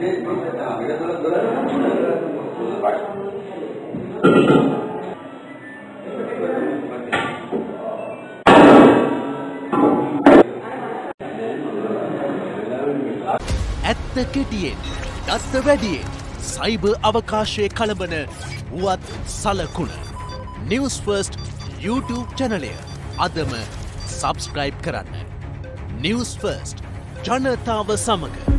ඇත්ත කෙටියෙන් දත්ත වැඩියෙන් සයිබර් අවකාශයේ කළඹන වුවත් සලකුණ නිවුස් ෆර්ස්ට් YouTube චැනලය අදම සබස්ක්‍රයිබ් කරන්න. නිවුස් ෆර්ස්ට් ජනතාව සමග